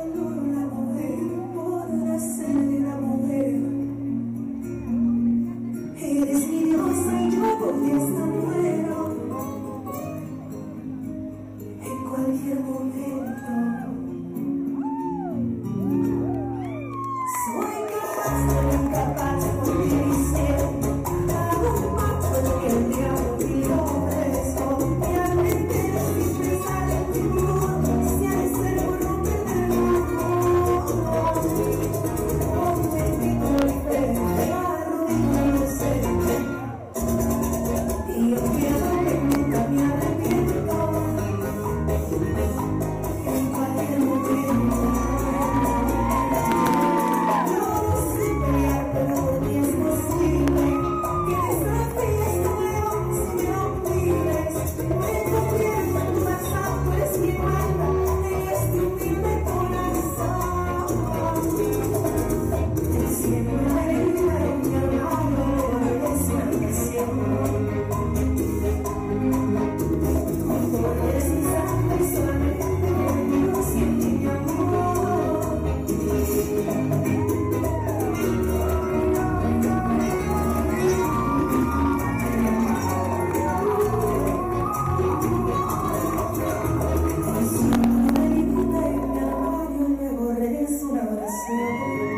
valoro la mujer, podrá ser la mujer. Eres mi diosa y yo por ti hasta muero. En cualquier momento soy capaz, soy incapaz, porque hicieron hago un pacto en que el diablo y lo ofrezco. Y al meter sin pensar en ti, si ha de ser por romper el amor, ponme en mi torpeza, arrodíllame y yo quiero que nunca me arrepiento. En cualquier momento yo no sé pelear, pero por mí es posible que desafíes tu león si me lo pides. Me confiesa tu pasado, eres mi alma en este humilde corazón. Siempre me herida en mi hermano, es una misión. Eres mi sangre y solamente conmigo siente mi amor. Es una herida en mi armario y luego regresa una oración.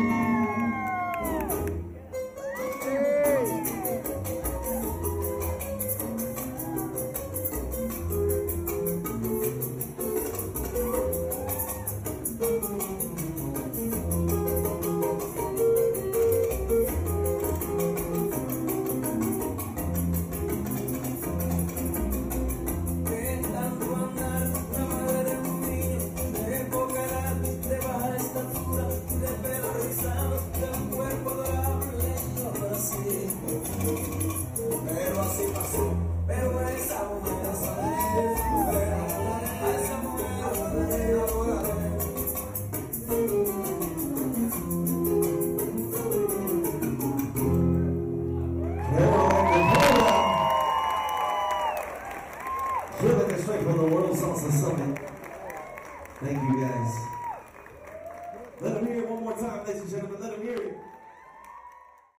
Pero así pasó, pero esa mujer a esa mujer me enamoraré. Feel like a straight from the World Salsa Summit. Thank you guys. Let them hear it one more time, ladies and gentlemen. Let them hear it.